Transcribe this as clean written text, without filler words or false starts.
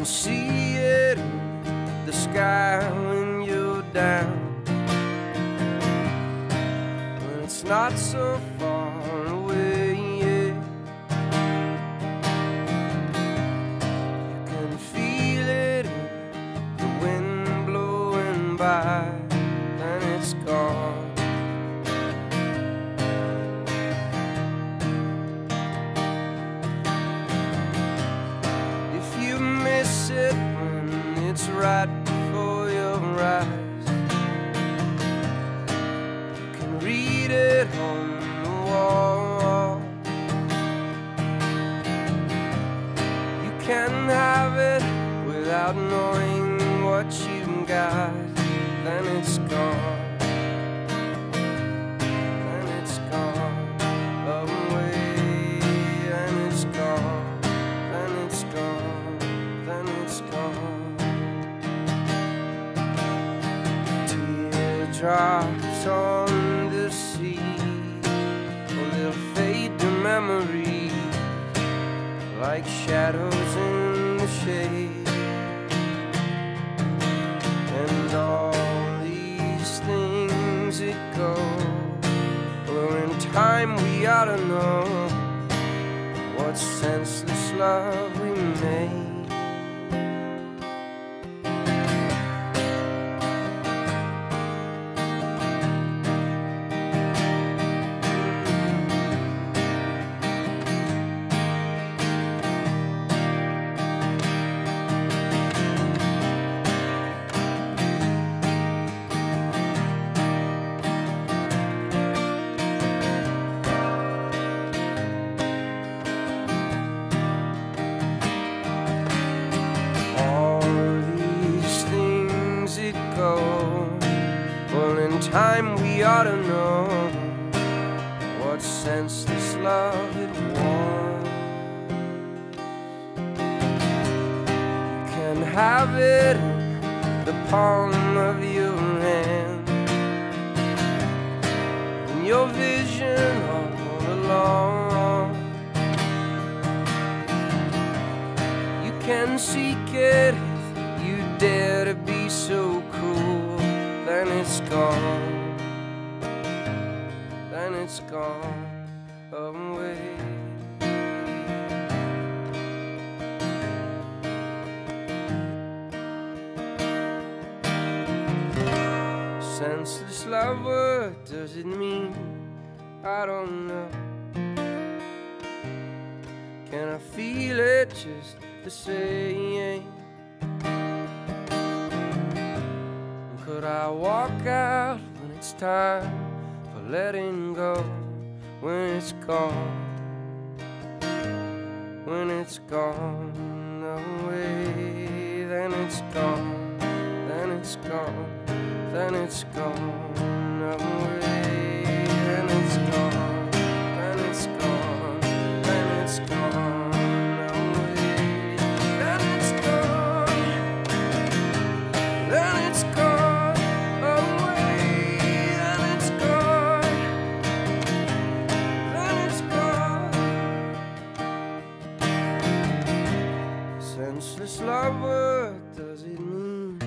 can see it in the sky when you're down, when it's not so far away yet. You can feel it in the wind blowing by, and it's gone. If you miss it when it's right before your eyes, you can read it on the wall. You can have it without knowing what you've got, then it's gone. Then it's gone away, and it's gone. Then it's gone. Then it's gone. Teardrops on the sea, well, they'll fade to memory like shadows in the shade. And all these things that go, well, in time we ought to know what senseless love we made. Well, in time we ought to know what senseless love it was. You can have it in the palm of your hand, in your vision all along. You can seek it if you dare to be so cruel. Then it's gone. Then it's gone away. Senseless love, what does it mean? I don't know. Can I feel it just the same? Could I walk out when it's time for letting go? When it's gone, when it's gone away, then it's gone, then it's gone, then it's gone away, then it's gone, then it's gone, then it's gone away, then it's gone, then it's gone. Senseless love, what does it mean?